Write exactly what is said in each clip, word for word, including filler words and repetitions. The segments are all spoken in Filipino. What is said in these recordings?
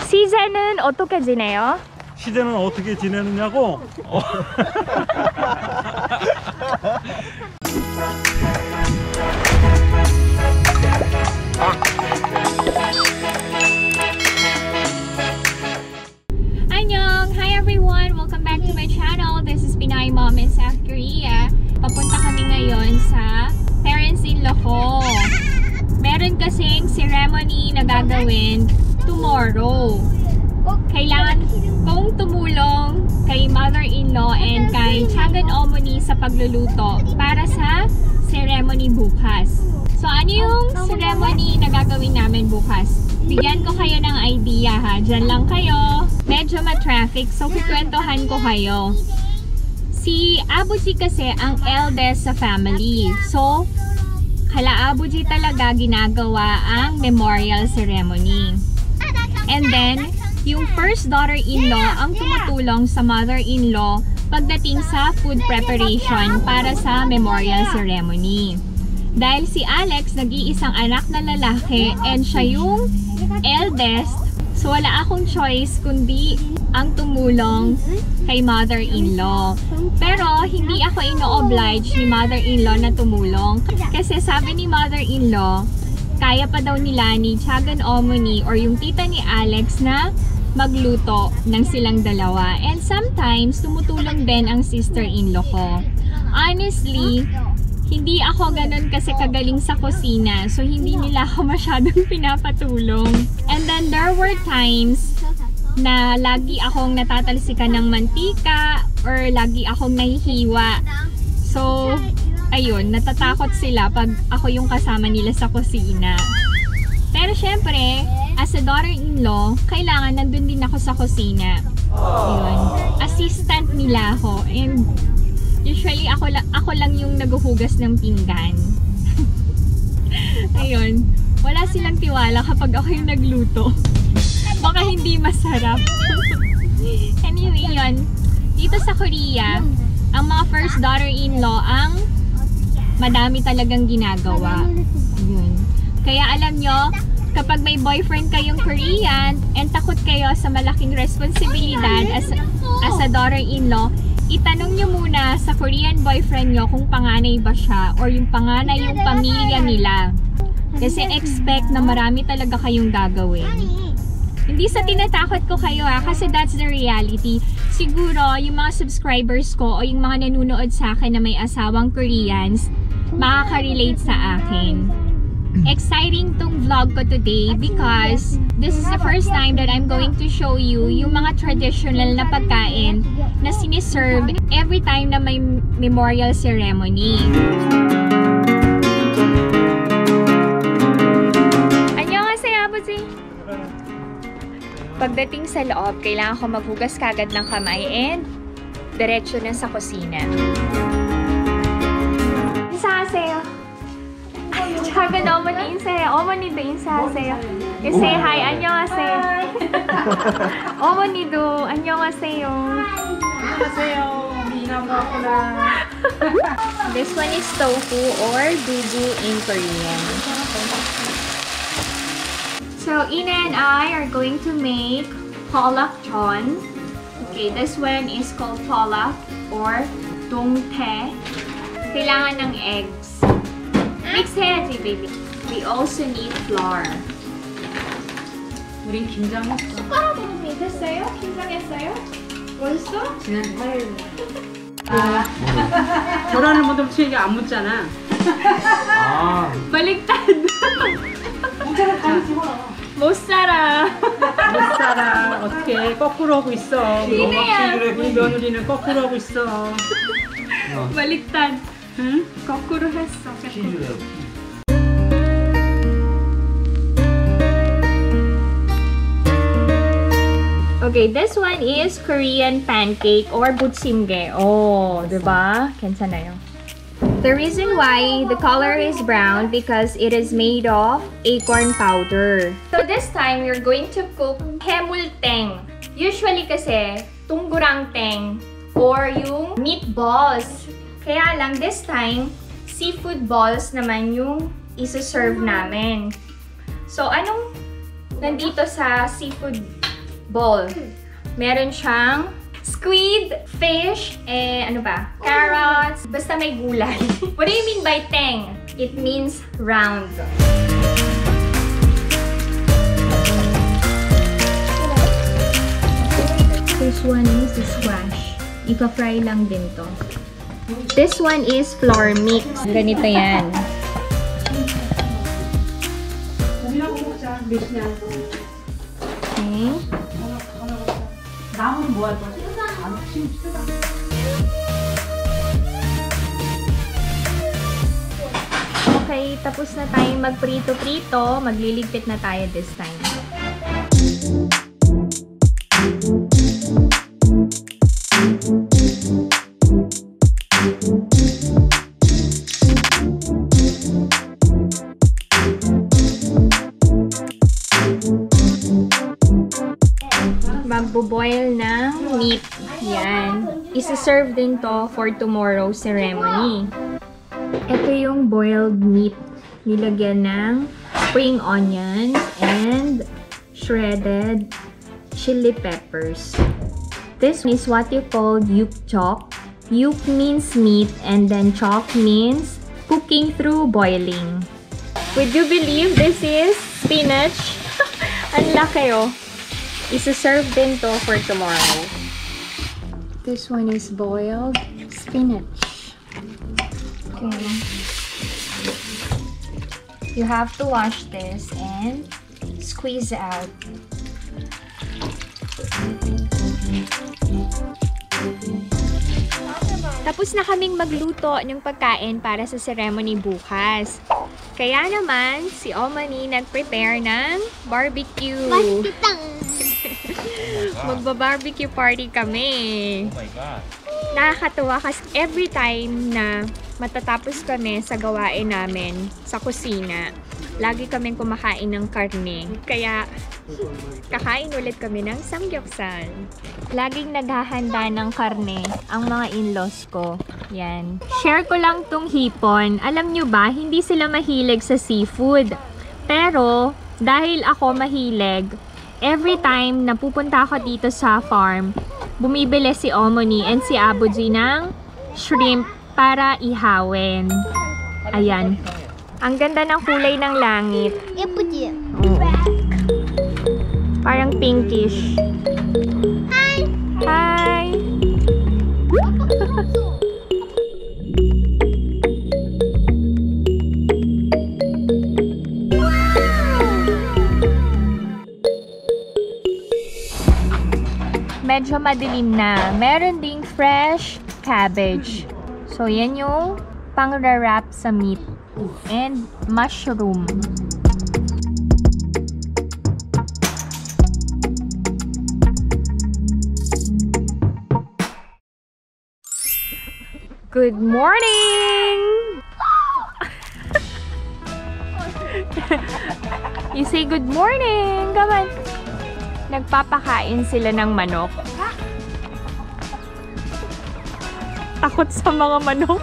시제는 어떻게 지내요? 시제는 어떻게 지내느냐고? 어. Annyeong! Hi everyone! Welcome back to my channel. This is Pinay Mom in South Korea. Papunta kami ngayon sa parents-in-law ko. Meron kasing ceremony na gagawin tomorrow. Kailangan kong tumulong kay mother-in-law and kay Chagan Omeoni sa pagluluto para sa ceremony bukas. So ano yung ceremony na gagawin namin bukas? Bigyan ko kayo ng idea ha. Diyan lang kayo. Medyo ma-traffic so kikwentohan ko kayo. Si Abuji kasi ang eldest sa family. So kala Abuji talaga ginagawa ang memorial ceremony. And then yung first daughter-in-law ang tumutulong sa mother-in-law pagdating sa food preparation para sa memorial ceremony. Dahil si Alex nag-iisang anak na lalaki and siya yung eldest, so wala akong choice kundi ang tumulong kay mother-in-law. Pero hindi ako ino-oblige ni mother-in-law na tumulong kasi sabi ni mother-in-law kaya pa daw nila ni Chagan Omeoni or yung tita ni Alex na magluto ng silang dalawa. And sometimes, tumutulong din ang sister-in-law ko. Honestly, hindi ako ganun kasi kagaling sa kusina. So, hindi nila ako masyadong pinapatulong. And then, there were times na lagi akong natatalsikan ng mantika or lagi akong nahihiwa. So, ayun, natatakot sila pag ako yung kasama nila sa kusina. Pero syempre, as a daughter-in-law, kailangan nandun din ako sa kusina. Ayun. Assistant nila ako. And usually, ako lang, ako lang yung naguhugas ng pinggan. Ayun. Wala silang tiwala kapag ako yung nagluto. Baka hindi masarap. Anyway, yun. Dito sa Korea, ang mga first daughter-in-law ang madami talagang ginagawa. Yun. Kaya alam nyo, kapag may boyfriend kayong Korean and takot kayo sa malaking responsibilidad as, as a daughter-in-law, itanong nyo muna sa Korean boyfriend nyo kung panganay ba siya or yung panganay yung pamilya nila. Kasi expect na marami talaga kayong gagawin. Hindi sa tinatakot ko kayo ha, kasi that's the reality. Siguro, yung mga subscribers ko o yung mga nanonood sa akin na may asawang Koreans, makaka-relate sa akin. Exciting tong vlog ko today because this is the first time that I'm going to show you yung mga traditional na pagkain na siniserve every time na may memorial ceremony. Annyeonghaseyo, Abuji! Pagdating sa loob, kailangan ko maghugas kagad ng kamay and diretso na sa kusina. Insahaseyo! Chagan Omeoni 인사해요. 어머니도 인사하세요. You say hi. 안녕하세요. 어머니도 안녕하세요. 안녕하세요. 미나모구나. This one is tofu or dugu in Korean. So Ina and I are going to make palpak chon. Okay, this one is called palpak or dongtae. Kailangan ng eggs. Mix 해야지, baby. We also need flour. 우린 김장 했어. 숟가락 먹으면 됐어요? 김장했어요? 벌써? 지난 화요일. 아, 결혼을 못 하면 얘기 안 묻잖아. 아. baliktad. 못 살아. 못 살아. 어떻게 거꾸로 하고 있어. 이네야. 우리 며느리는 거꾸로 하고 있어. baliktad. 응? 거꾸로 했어. Okay, this one is Korean pancake or butsimge. Oh, diba? 괜찮아요. The reason why the color is brown because it is made of acorn powder. So this time, we're going to cook hemulteng. Usually kasi, tunggurangteng or yung meatballs. Kaya lang this time, seafood balls naman yung isa-serve namin. So anong nandito sa seafood bowl. Meron siyang squid, fish, eh, ano ba? Carrots, basta may gulay. What do you mean by teng? It means round. This one is squash. Ipa-fry lang din to. This one is flour mix. Ganito yan. Okay. Okay, tapos na tayong magprito-prito. Magliligpit na tayo this time. Magbo-boil ng meat. Yan. Isa-serve din to for tomorrow's ceremony. Ito yung boiled meat. Nilagyan ng spring onions and shredded chili peppers. This is what you call yuk chok. Yuk means meat and then chok means cooking through boiling. Would you believe this is spinach? Ang laki oh. Isa-serve din to for tomorrow. This one is boiled spinach. Okay. You have to wash this and squeeze out. Tapos na kaming magluto ng pagkain para sa ceremony bukas. Kaya naman, si Omeoni nag-prepare ng barbecue. Magba-barbecue party kami. Oh my God. Nakakatuwa kasi every time na matatapos kami sa gawain namin sa kusina, lagi kaming kumakain ng karne. Kaya, kakain ulit kami ng samgyupsal. Laging naghahanda ng karne ang mga in-laws ko. Yan. Share ko lang tong hipon. Alam nyo ba, hindi sila mahilig sa seafood. Pero, dahil ako mahilig, every time na pupunta ako dito sa farm, bumibili si Omeoni and si Abuji ng shrimp para ihawin. Ayan. Ang ganda ng kulay ng langit. Oo. Parang pinkish. Hi! Hi! Medyo madilim na. Meron ding fresh cabbage. So, yan yung pang-wrap sa meat. And mushroom. Good morning! You say good morning! Come on! Nagpapakain sila ng manok. Takot sa mga manok.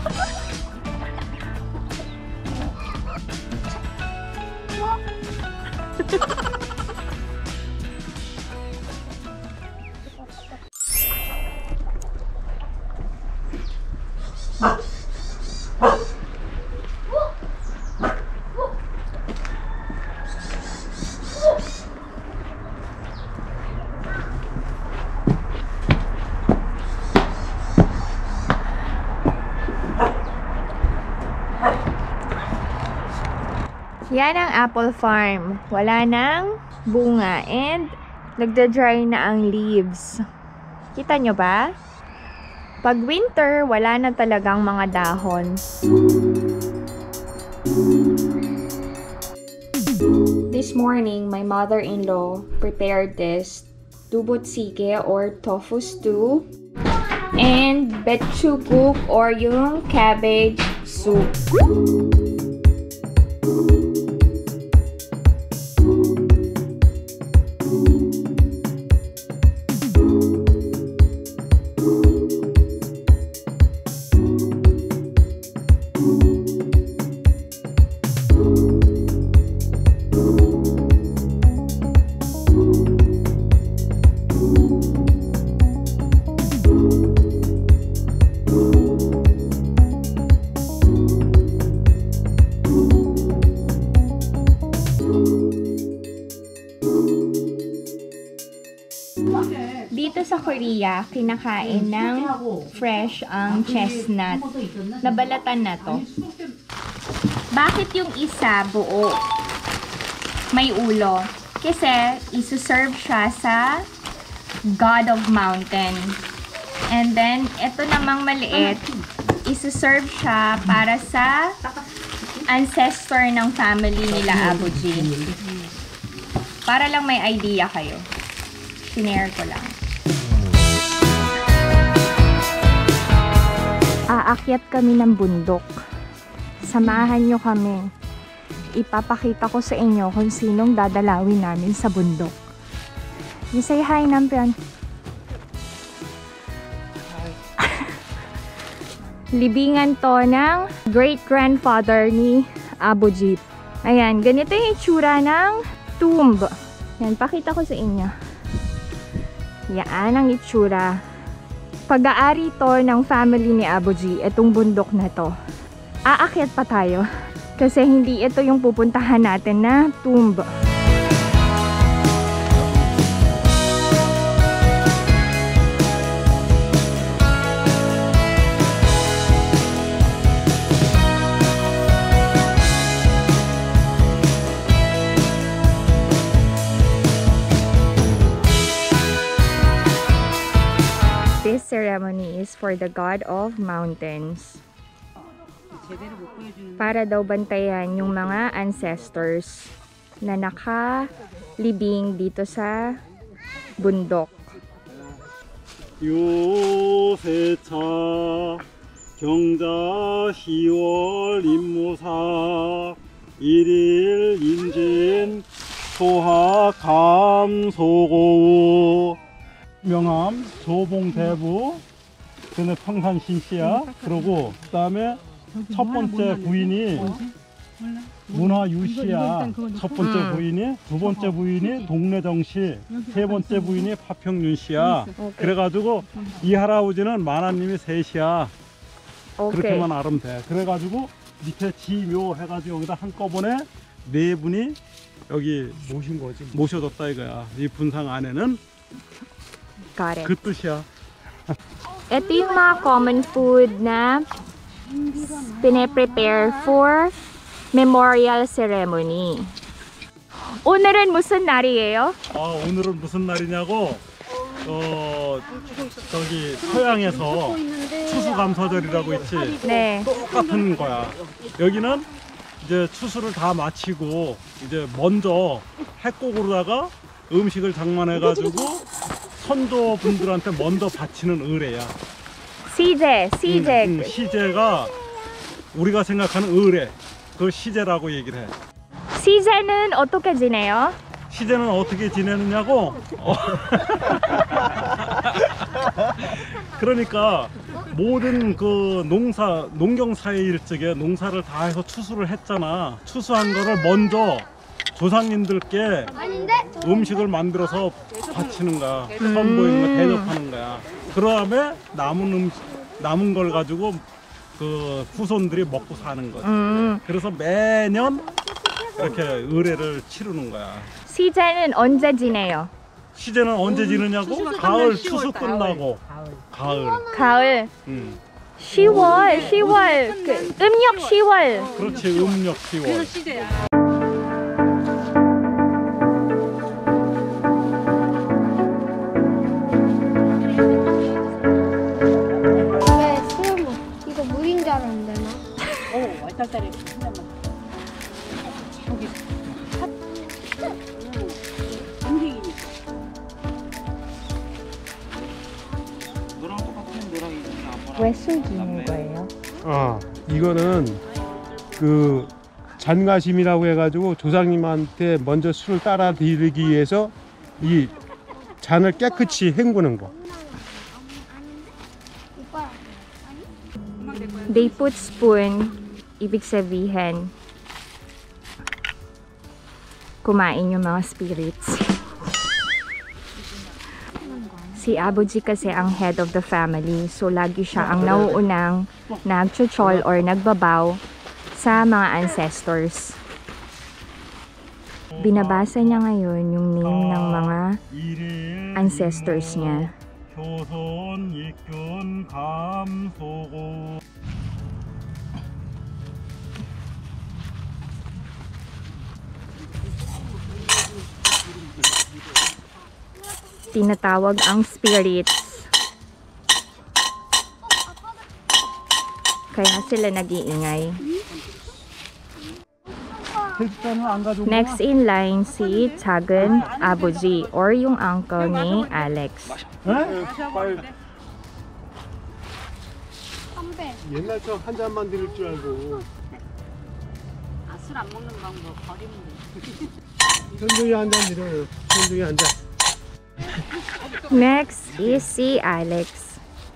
Yan ang apple farm. Wala nang bunga and nagda-dry na ang leaves. Kita nyo ba? Pag winter, wala na talagang mga dahon. This morning, my mother-in-law prepared this dubutsige or tofu stew and betchuguk or yung cabbage soup. Iya kinakain ng fresh ang chestnut. Nabalatan na to. Bakit yung isa buo? May ulo. Kasi isuserve siya sa God of Mountain. And then, ito namang maliit, isuserve siya para sa ancestor ng family nila Abuji. Para lang may idea kayo. Sinare ko lang. Aakyat kami ng bundok. Samahan nyo kami. Ipapakita ko sa inyo kung sinong dadalawin namin sa bundok. You say hi, Nampian. Libingan to ng great-grandfather ni Abuji. Ayan, ganito yung itsura ng tomb. Yan, pakita ko sa inyo. Yan ang itsura. Pag-aari to ng family ni Abuji, itong bundok na to. Aakyat pa tayo. Kasi hindi ito yung pupuntahan natin na tomb. This ceremony is for the God of Mountains. Para daw bantayan yung mga ancestors na nakalibing dito sa bundok. 요세차 경자 시월 임모사 일일 인진 소하 감소고 명함 조봉대부 그는 평산 신씨야. 그러고 그 다음에 첫 번째 부인이 문화 유씨야. 첫 번째 부인이, 두 번째 부인이 동래정씨, 세 번째 부인이 파평윤씨야. 그래가지고 이 할아버지는 만화님이 셋이야. 그렇게만 알면 돼. 그래가지고 밑에 지묘 해가지고 여기다 한꺼번에 네 분이 여기 모신 거지. 모셔뒀다 이거야. 이 분상 안에는 그 뜻이야. Ito yung mga common food na pine-prepare for memorial ceremony. 오늘은 무슨 날이에요? 아, 오늘은 무슨 날이냐고? 어, 저기 서양에서 추수감사절이라고 있지? 네. 똑같은 거야. 여기는 이제 추수를 다 마치고 이제 먼저 핵곡으로다가 음식을 장만해가지고 선조분들한테 먼저 바치는 의례야. 시제, 시제. 응, 응, 시제가 우리가 생각하는 의례, 그걸 시제라고 얘기를 해. 시제는 어떻게 지내요? 시제는 어떻게 지내느냐고? 어. 그러니까 모든 그 농사, 농경사의 일적에 농사를 다 해서 추수를 했잖아. 추수한 거를 먼저 조상님들께 음식을 만들어서 바치는 거야. 선보이는 거, 대접하는 거야. 그 다음에 남은 음식, 남은 걸 가지고 그 후손들이 먹고 사는 거지. 음. 그래서 매년 이렇게 의례를 치르는 거야. 시제는 언제 지내요? 시제는 언제 지느냐고? 가을 추수 끝나고. 가을. 가을. 응. 시월, 시월. 그 음력 시월. 그렇지, 음력 시월. 이거 물인 줄 알았는데 나. 오, 얼떨떨해. 한 잔만. 저기 음식이니까. 너랑 똑같은 너랑 이거 안 보라. 왜 숨기는 거예요? 아, 이거는 그 잔가심이라고 해가지고 조상님한테 먼저 술을 따라 드리기 위해서 이 잔을 깨끗이 헹구는 거. They put spoon, ibig sabihin, kumain yung mga spirits. Si Abuji kasi ang head of the family, so lagi siya ang nauunang nagchuchol or nagbabaw sa mga ancestors. Binabasa niya ngayon yung name ng mga ancestors niya. 효손, 익균, 감, 소고. Tinatawag ang spirits. Kaya sila nag-iingay. Next in line si 작은 아버지 or yung uncle ni Alex. 옛날처럼 한 잔만 드릴 줄 알고. 아, 술 안 먹는 방법 버리면 돼. 현중이 한 잔 드려요. 현중이 한 잔. Next is si Alex.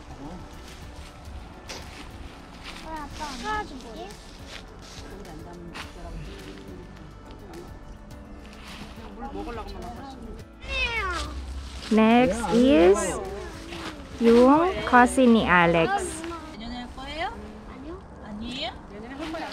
Next is yung cousin ni Alex. 내년에 할 거예요? 아니요. 아니에요? 내년에 할 거야.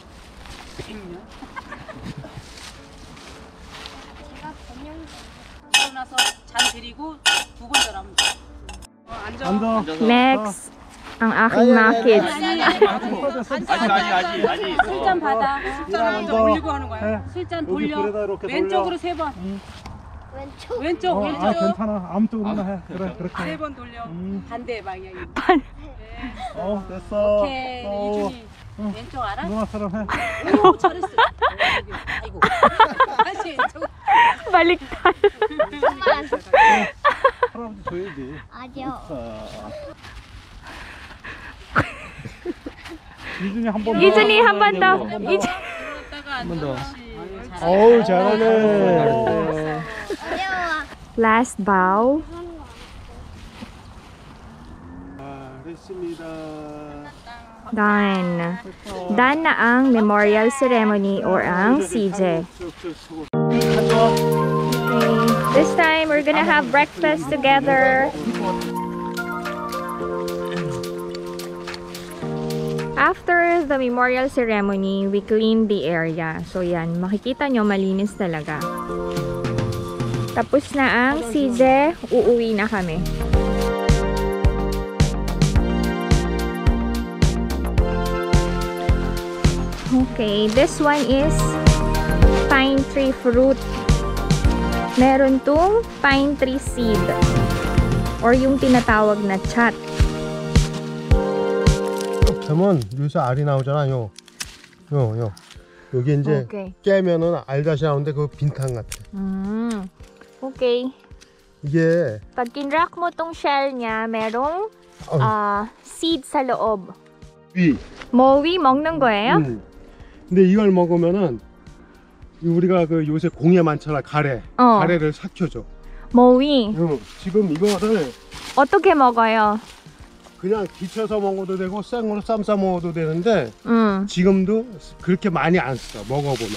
제가 번영 그러고 나서 잔 드리고 두 번 더 하면 돼. 어, 앉아. 앉아. Next, ang aking mga kids. 아니, 아니, 아니, 아니. 술잔 받아. 술잔 먼저 올리고 하는 거야. 술잔 여기 돌려. 불에다 이렇게 왼쪽으로 세 번. 왼쪽. 왼쪽, 어, 왼쪽. 아 괜찮아. 아무 쪽으로나 해. 그래 그렇게. 세 번 돌려. 음. 반대 방향이. 어 됐어. 오케이. 어, 이준이. 응. 왼쪽 알아? 누나처럼 해. 오, 잘했어. 여기. 아이고. 다시 왼쪽. Baliktad. 할아버지 줘야지. 아니요. 자. 이준이 한 번. 이준이 한 번 더. 이준. 그러다가 안 더. 어우 잘하네. 어려워. Last bow. 잘했습니다. Done. Done na ang memorial ceremony or ang C J. Okay. This time we're gonna have breakfast together. After the memorial ceremony, we clean the area. So yan, makikita nyo malinis talaga. Tapos na ang C J, uuwi na kami. Okay, this one is pine tree fruit. Meron tong pine tree seed or yung tinatawag na chat. 그러면 여기서 알이 나오잖아. 요, 요, 요. 여기 이제 Okay. 깨면은 알다시 나오는데 그거 빈탕 같아. Mm. Okay. 이게 Pag kinrack mo tong shell niya, merong 어, ah, seed sa loob. 위. 모위 먹는 거예요? 음. 근데 이걸 먹으면은 우리가 그 요새 공예 많잖아. 가래. 어. 가래를 삭혀줘. 모위. 응. 지금 이거를 어떻게 먹어요? 그냥 데쳐서 먹어도 되고 생으로 쌈 싸 먹어도 되는데 음. 지금도 그렇게 많이 안 써. 먹어보면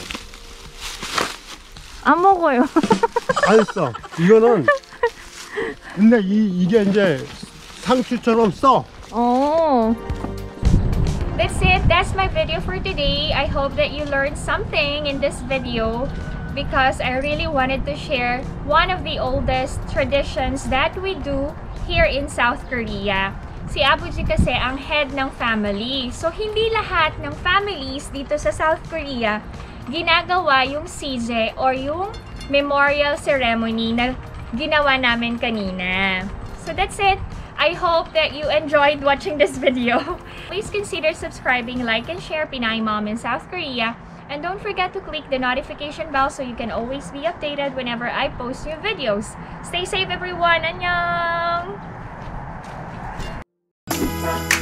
안 먹어요. 안 써. 이거는 근데 이, 이게 이제 상추처럼 써. Oh. That's it. That's my video for today. I hope that you learned something in this video because I really wanted to share one of the oldest traditions that we do here in South Korea. Si Abuji kasi ang head ng family. So, hindi lahat ng families dito sa South Korea ginagawa yung C J or yung memorial ceremony na ginawa namin kanina. So, that's it. I hope that you enjoyed watching this video. Please consider subscribing, like, and share Pinay Mom in South Korea. And don't forget to click the notification bell so you can always be updated whenever I post new videos. Stay safe everyone! Annyeong!